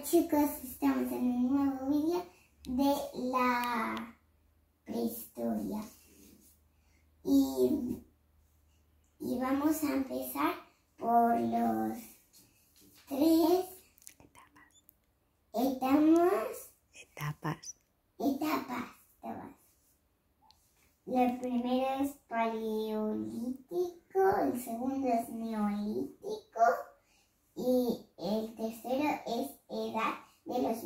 chicos, estamos en un nuevo vídeo de la prehistoria y vamos a empezar por los tres etapas. El primero es paleolítico, el segundo es neolítico y el tercero es edad de los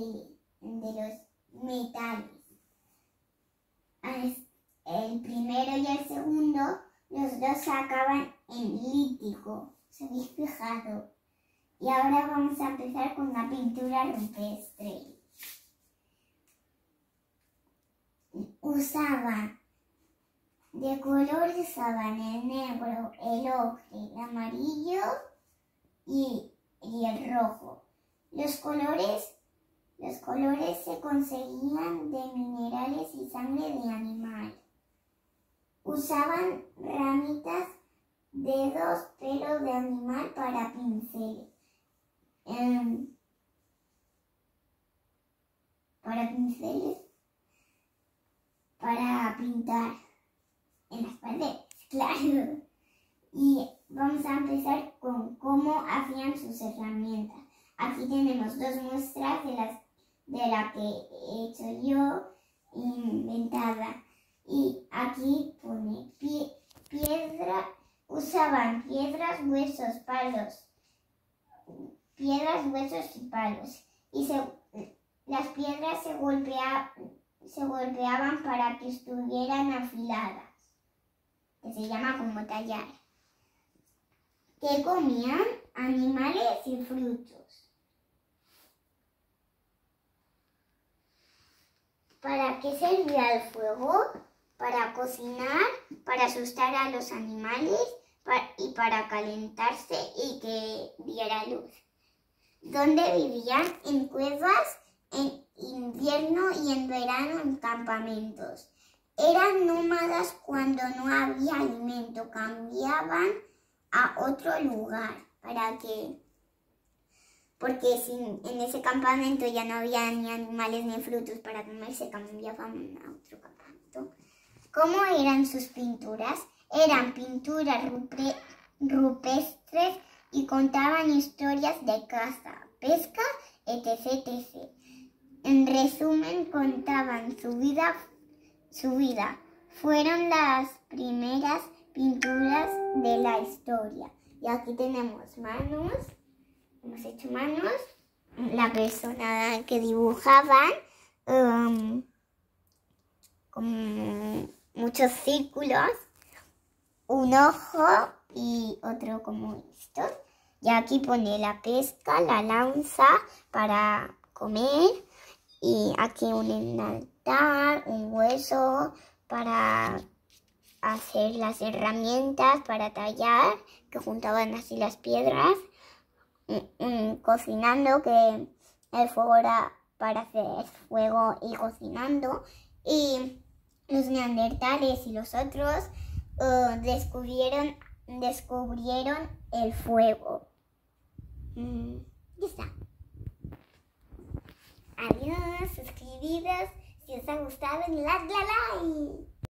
metales. El primero y el segundo, los dos acaban en lítico, ¿se habéis fijado? Y ahora vamos a empezar con la pintura rupestre. De color usaban el negro, el ocre, el amarillo y el rojo. Los colores se conseguían de minerales y sangre de animal. Usaban ramitas, dedos, pelo de animal para pinceles. Para pintar en las paredes, claro. Y vamos a empezar con cómo hacían sus herramientas. Aquí tenemos dos muestras de la que he hecho yo, inventada. Y aquí pone piedra, usaban piedras, huesos, palos. Piedras, huesos y palos. Y las piedras se golpeaban para que estuvieran afiladas, que se llama como tallar. Que comían animales y frutos. ¿Para qué servía el fuego? Para cocinar, para asustar a los animales y para calentarse y que diera luz. ¿Dónde vivían? En cuevas, en invierno y en verano en campamentos. Eran nómadas cuando no había alimento, cambiaban a otro lugar porque si en ese campamento ya no había ni animales ni frutos para comer, se cambiaban a otro campamento. ¿Cómo eran sus pinturas? Eran pinturas rupestres y contaban historias de caza, pesca, etc. En resumen, contaban su vida. Fueron las primeras pinturas de la historia. Y aquí tenemos manos. Hemos hecho manos. La persona que dibujaban con muchos círculos. Un ojo y otro como esto. Y aquí pone la pesca, la lanza para comer. Y aquí un altar, un hueso para hacer las herramientas para tallar, que juntaban así las piedras. Cocinando, que el fuego era para hacer fuego y cocinando. Y los neandertales y los otros descubrieron el fuego. Ya está. Adiós, suscribiros si os ha gustado, dadle a like.